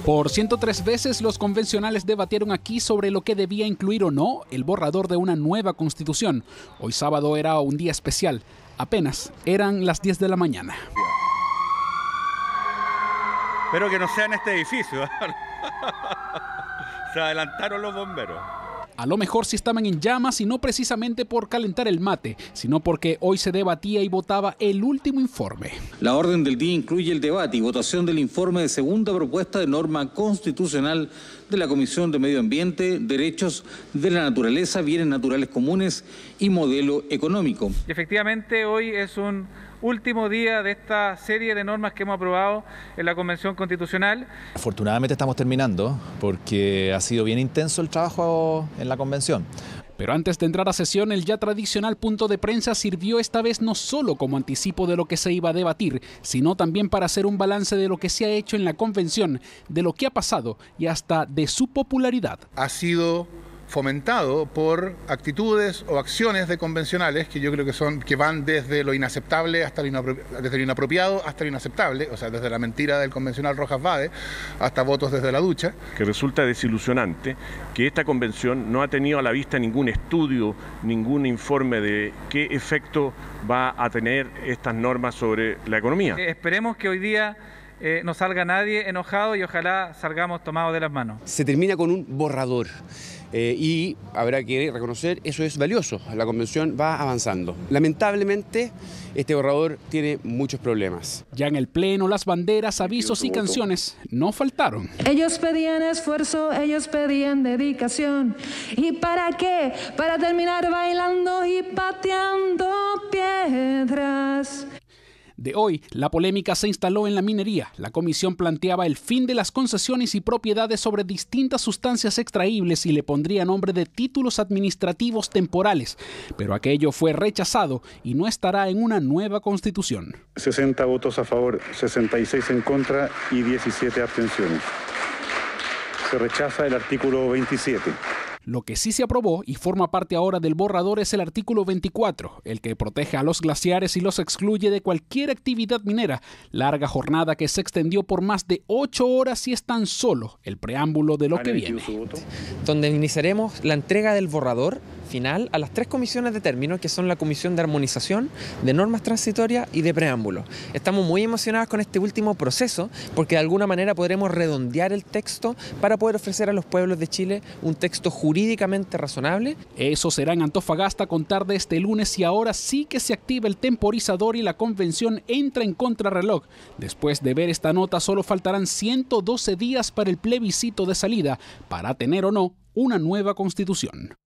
Por 103 veces los convencionales debatieron aquí sobre lo que debía incluir o no el borrador de una nueva constitución. Hoy sábado era un día especial. Apenas eran las 10 de la mañana. Espero que no sea en este edificio. Se adelantaron los bomberos. A lo mejor sí estaban en llamas y no precisamente por calentar el mate, sino porque hoy se debatía y votaba el último informe. La orden del día incluye el debate y votación del informe de segunda propuesta de norma constitucional de la Comisión de Medio Ambiente, Derechos de la Naturaleza, Bienes Naturales Comunes y Modelo Económico. Y efectivamente hoy es un último día de esta serie de normas que hemos aprobado en la Convención Constitucional. Afortunadamente estamos terminando porque ha sido bien intenso el trabajo en la Convención. Pero antes de entrar a sesión, el ya tradicional punto de prensa sirvió esta vez no solo como anticipo de lo que se iba a debatir, sino también para hacer un balance de lo que se ha hecho en la Convención, de lo que ha pasado y hasta de su popularidad. Ha sido fomentado por actitudes o acciones de convencionales que yo creo que van desde lo inaceptable hasta desde lo inapropiado hasta lo inaceptable, o sea, desde la mentira del convencional Rojas Vade hasta votos desde la ducha. Que resulta desilusionante que esta convención no ha tenido a la vista ningún estudio, ningún informe de qué efecto va a tener estas normas sobre la economía. Esperemos que hoy día no salga nadie enojado y ojalá salgamos tomados de las manos. Se termina con un borrador. Y habrá que reconocer, eso es valioso, la convención va avanzando. Lamentablemente, este borrador tiene muchos problemas. Ya en el pleno, las banderas, avisos y canciones no faltaron. Ellos pedían esfuerzo, ellos pedían dedicación. ¿Y para qué? Para terminar bailando y pateando piedras. De hoy, la polémica se instaló en la minería. La comisión planteaba el fin de las concesiones y propiedades sobre distintas sustancias extraíbles y le pondría nombre de títulos administrativos temporales. Pero aquello fue rechazado y no estará en una nueva constitución. 60 votos a favor, 66 en contra y 17 abstenciones. Se rechaza el artículo 27. Lo que sí se aprobó y forma parte ahora del borrador es el artículo 24, el que protege a los glaciares y los excluye de cualquier actividad minera. Larga jornada que se extendió por más de 8 horas y es tan solo el preámbulo de lo que viene. Donde iniciaremos la entrega del borrador final a las 3 comisiones de término, que son la Comisión de Armonización, de Normas Transitorias y de Preámbulo. Estamos muy emocionados con este último proceso porque de alguna manera podremos redondear el texto para poder ofrecer a los pueblos de Chile un texto jurídicamente razonable. Eso será en Antofagasta a contar de este lunes y ahora sí que se activa el temporizador y la convención entra en contrarreloj. Después de ver esta nota solo faltarán 112 días para el plebiscito de salida para tener o no una nueva constitución.